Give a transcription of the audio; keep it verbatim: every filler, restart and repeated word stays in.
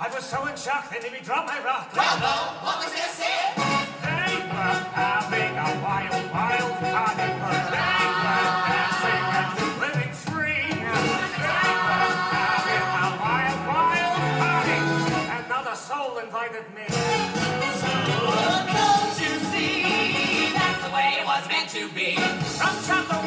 I was so in shock they made me drop my rock. Well, no, what was their sin? They were having a wild, wild party. They were dancing and living free. They were having a wild, wild party. And not a soul invited me. So don't you see, that's the way it was meant to be. From Chapel